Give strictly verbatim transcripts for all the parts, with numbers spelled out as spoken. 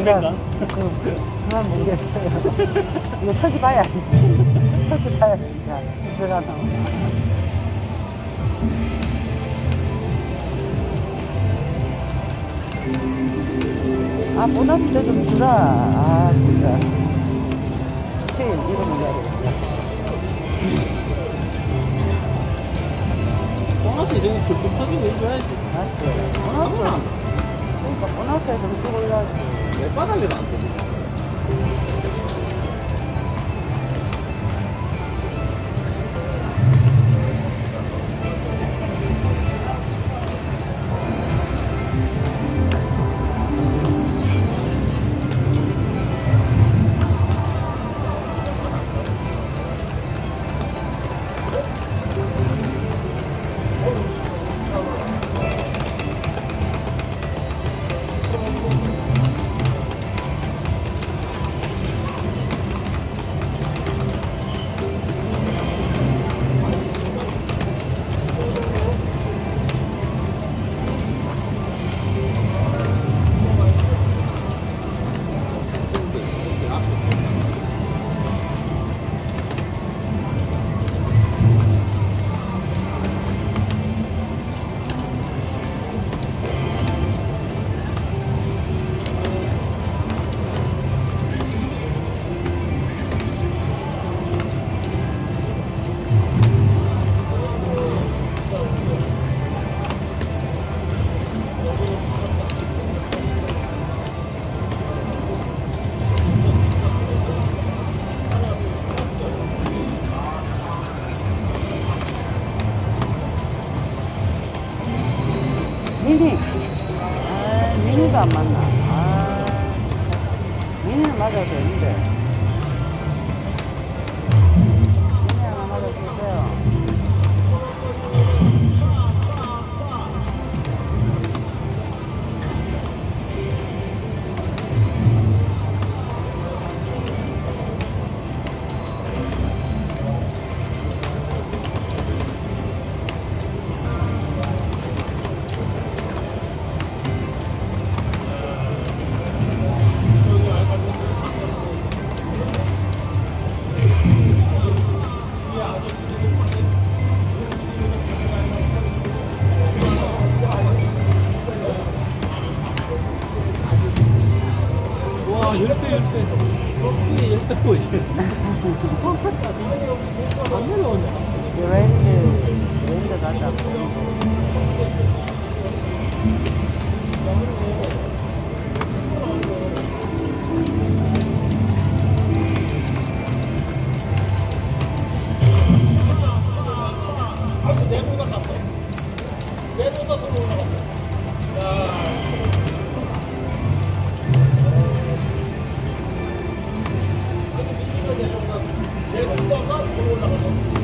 아닙니까? 그, 그만 모르겠어요. 이거 터지봐야 알지. 터지봐야 진짜 들어가나. 아, 보너스 때 좀 주라. 아, 진짜. 스케일 이러면 해야 되겠다. 보너스 이제 툭툭 터지고 해줘야지. 맞지? 보너스. 그러니까 보너스에 좀 주고 해야지. 왜 바닥에도 안 터지? 미니. 아, 미니가 안 맞나. 아, 미니는 맞아도 되는데. 미니 하나 맞아주세요. 와, 열 배, 열 배. 이게 열 배고 이제. 안 내려오네. 랜드, 랜드 가자. 내보다 갔어. 내보다 더 올라갔어. 야. 내보다가 더 올라갔어.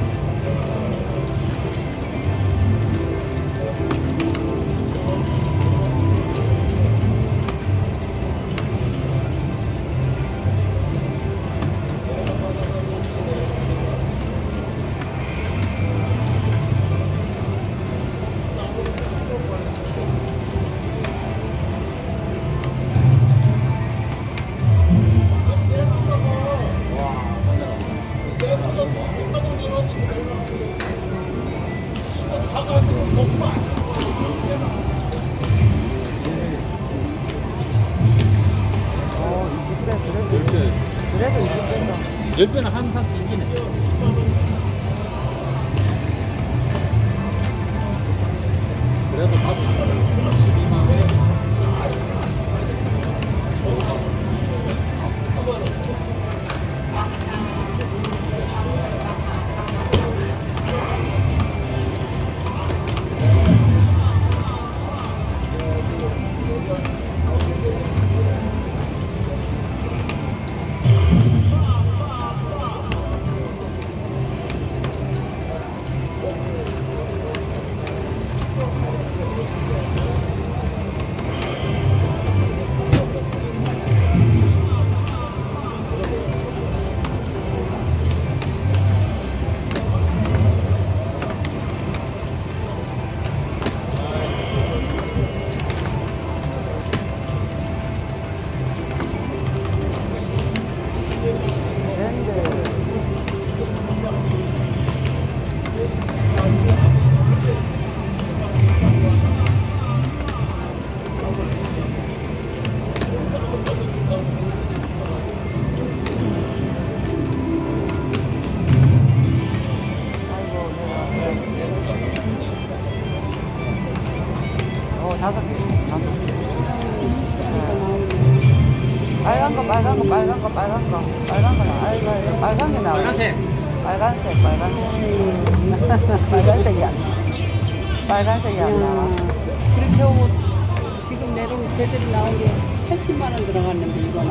그래도 이십 배다. 열 배는 항상 땡기네. 그래도 다섯 십이만 원. 빨간 거. 빨간 거는 알갈, 빨간 게 나오네. 빨간색. 빨간색, 빨간색. 빨간색이 안 나와. 빨간색이 안 나와. 그렇게 오고 지금 내려오고 제대로 나온 게 팔십만 원 들어갔는데 이거는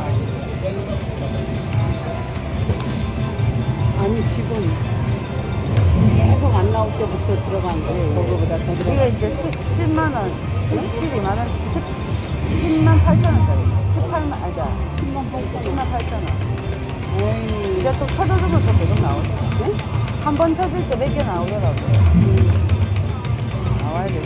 아니 지금 계속 안 나올 때부터 들어간 거예요. 그거보다 더 들어간 이게 이제 십, 십만 원, 십이만 원, 십, 십만 팔천 원짜리. 십팔만, 아니다. 십만 팔천 원. 십만 팔천 원. 에이, 이제 또 터져주면 또 계속 나오죠. 네? 한 번 터질 때 몇 개 나오더라고요. 나와야 돼.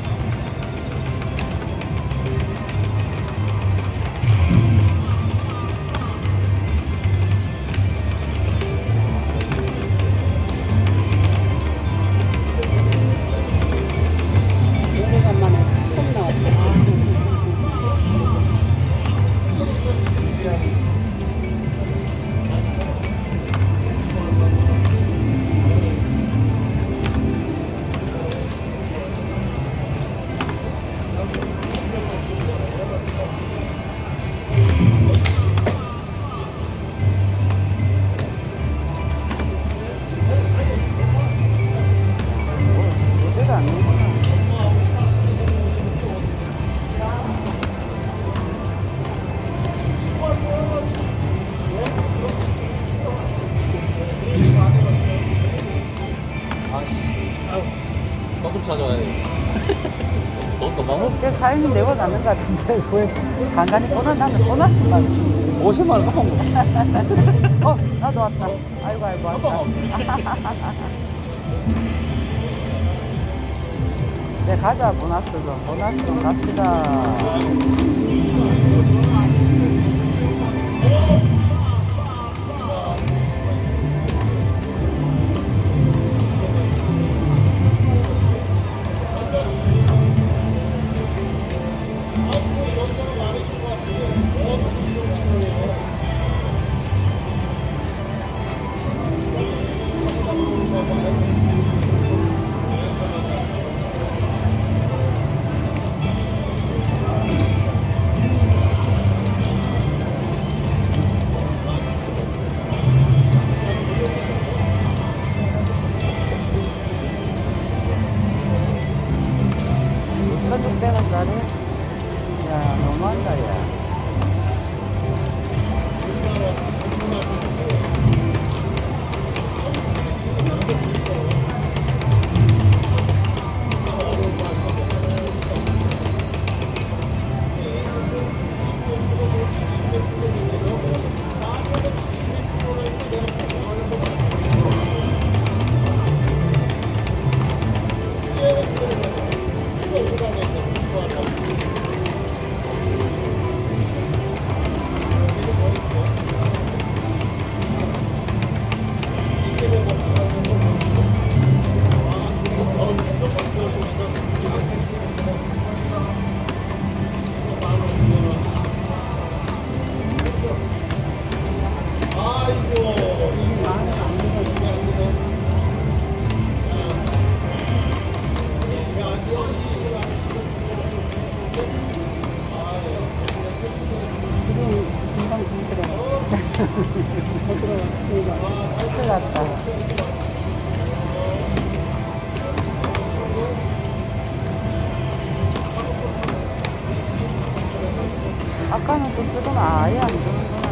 오래간만에 처음 나왔어. 모자가 안 나오구나. 아씨. 아유. 너좀 사줘야 돼. 너또 먹어? 그 가인이 내고 나는 것 같은데 왜 간간히 보나 나는 보너스만 지 오십만 원 갚은 거. 어 나도 왔다. 아이고 아이고 왔다. 네 가자 보너스도 보너스도 갑시다. 천육백 원짜리? 야, 너무한다, 야. 큰일 났다. 아까는 또 주더니 아예 안 주는구나.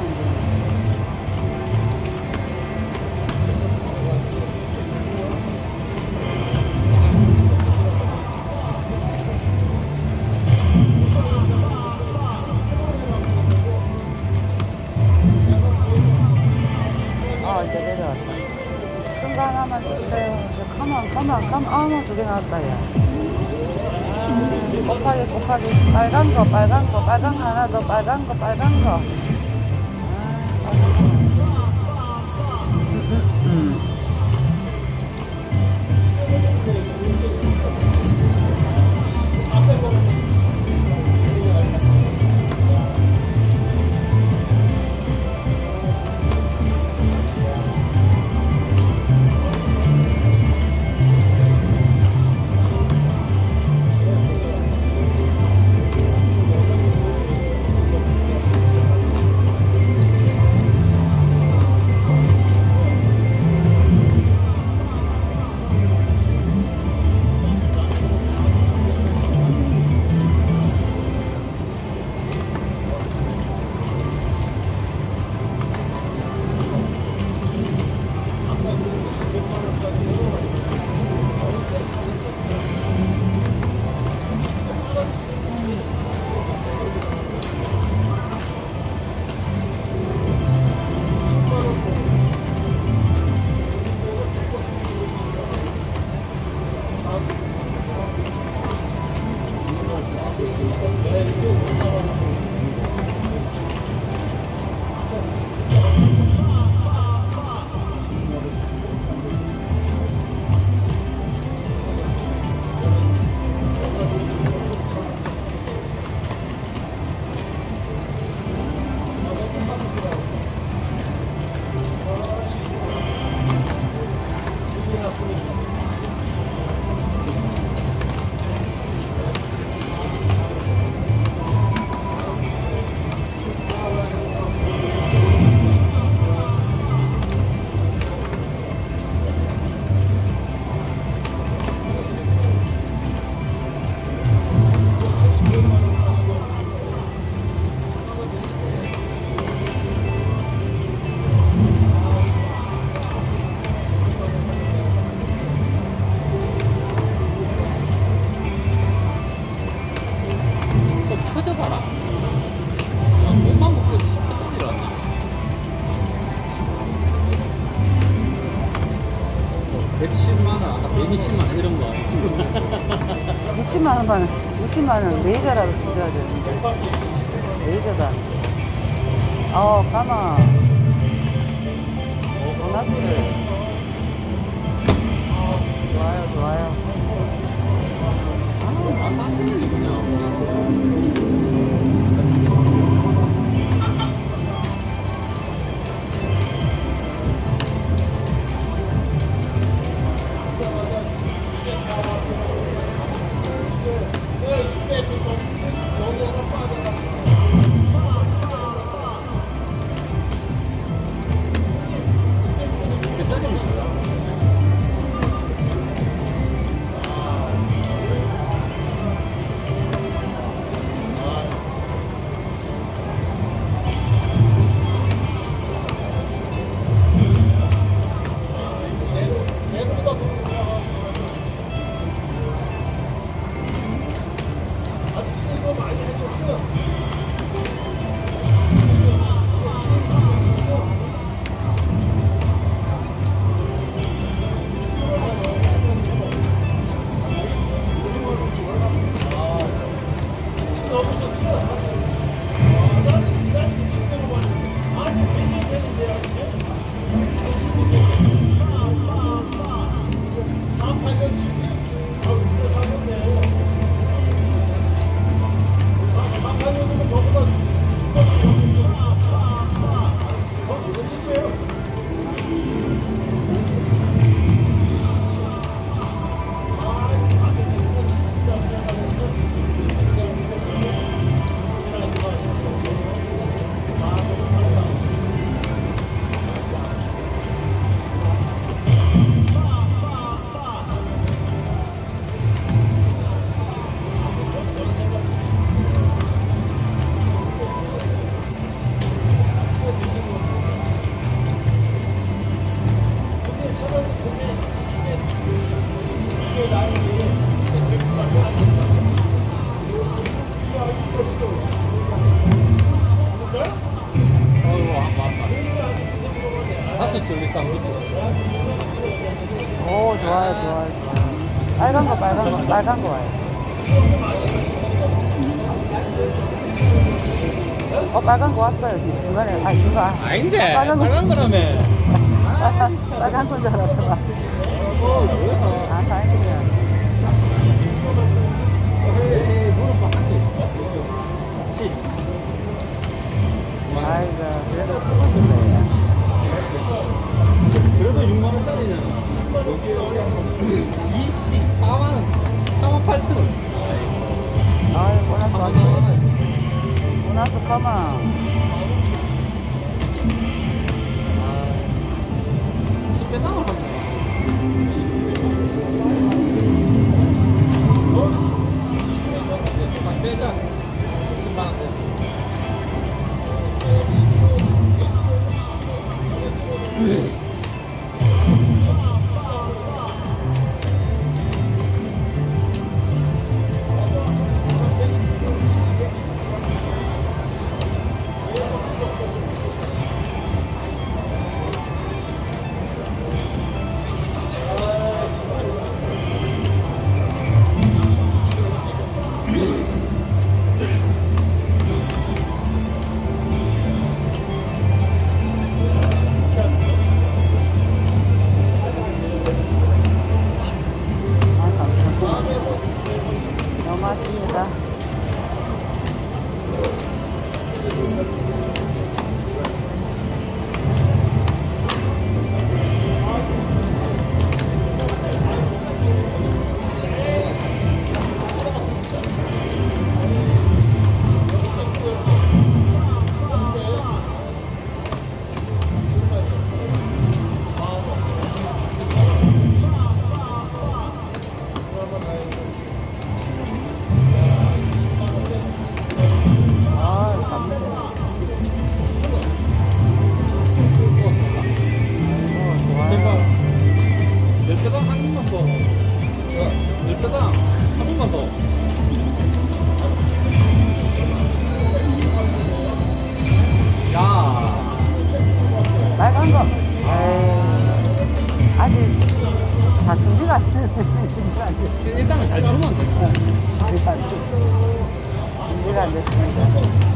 아, 이제 내려왔다. 큰 거 하나만 주세요. 가만, 가만, 가만. 어머, 두 개 나왔다, 야. 곱하기, 곱하기. 빨간 거, 빨간 거, 빨간 거 하나 더, 빨간 거, 빨간 거. 아, 음. 백십만 원, 아까 백이십만 원 이런 거. 육십만 원만, 육십만 원 레이저라도 좀 줘야 되는데. 레이저다. 어, 가마. 오, 보너스. 좋아요, 좋아요. 만 사천 원이구나. 다섯 줄 일단 붙여. 오, 좋아요, 좋아요, 좋아요. 빨간 거, 빨간 거, 빨간 거 와요. 어, 빨간 거 왔어요. 중간에. 아, 중간. 아닌데. 빨간 거 빨간 거라며. 빨간, 빨간 건 줄 알았더만. 아, 사이즈야. 십. 아이고, 그래도 십 원 준대요. 그래도 육만 원짜리잖아. 이십사만 원, 사만 팔천 원. 아이, 보너스 왔네. 보너스 가마. 십 배 땅을 하네. 딱 빼자. 십만 원 빼자. 너무 맛있습니다. 빨간 거. 에이, 아직 자, 준비가 안 됐네. 준비가 안 됐어. 일단은 잘 주면 돼. 준비가 안 됐어. 준비가 안 됐습니다.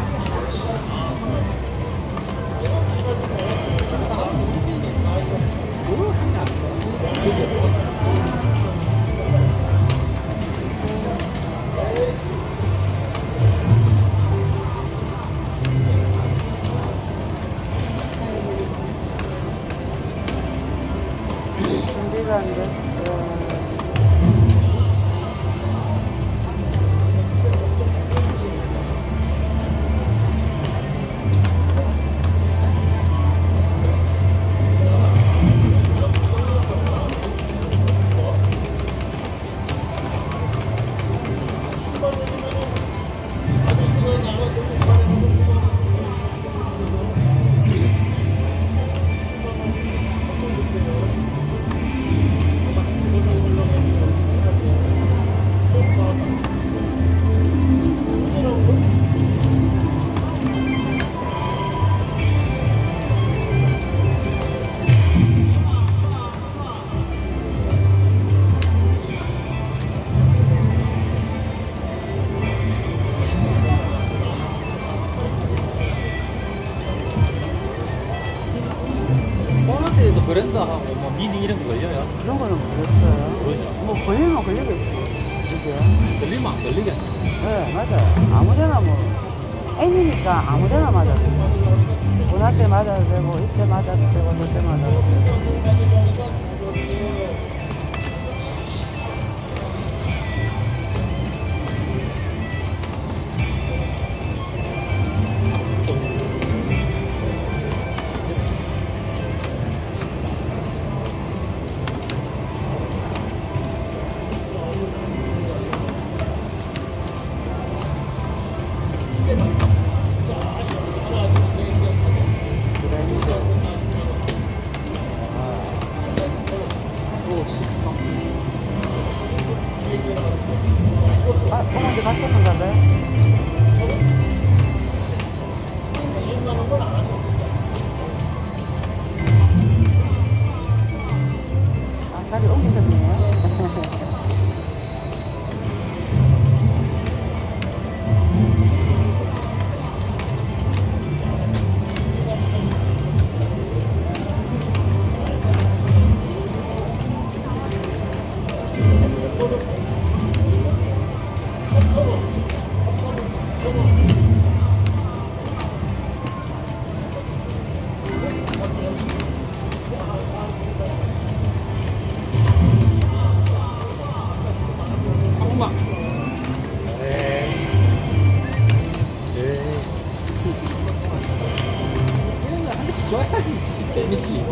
준비가 안 됐어. 보너스에도 브랜드하고 뭐 미니 이런 거 걸려요? 그런 거는 모르겠어요. 그러죠. 뭐 걸리면 걸리겠지. 그죠? 걸리면 안 걸리겠네. 네, 맞아요. 아무데나 뭐, N이니까 아무데나 맞아도 되고, 보너스에 맞아도 되고, 이때 맞아도 되고, 저때 맞아도 되고. 아, 어머니 갔었는가 봐요? 아, 자리 옮기셨네요. 한국막. 에이. 에이. 이런 거한 대씩 줘야지 재밌지.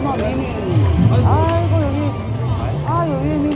어머, 미미. 아이고, 여기. 아, 여기 미미.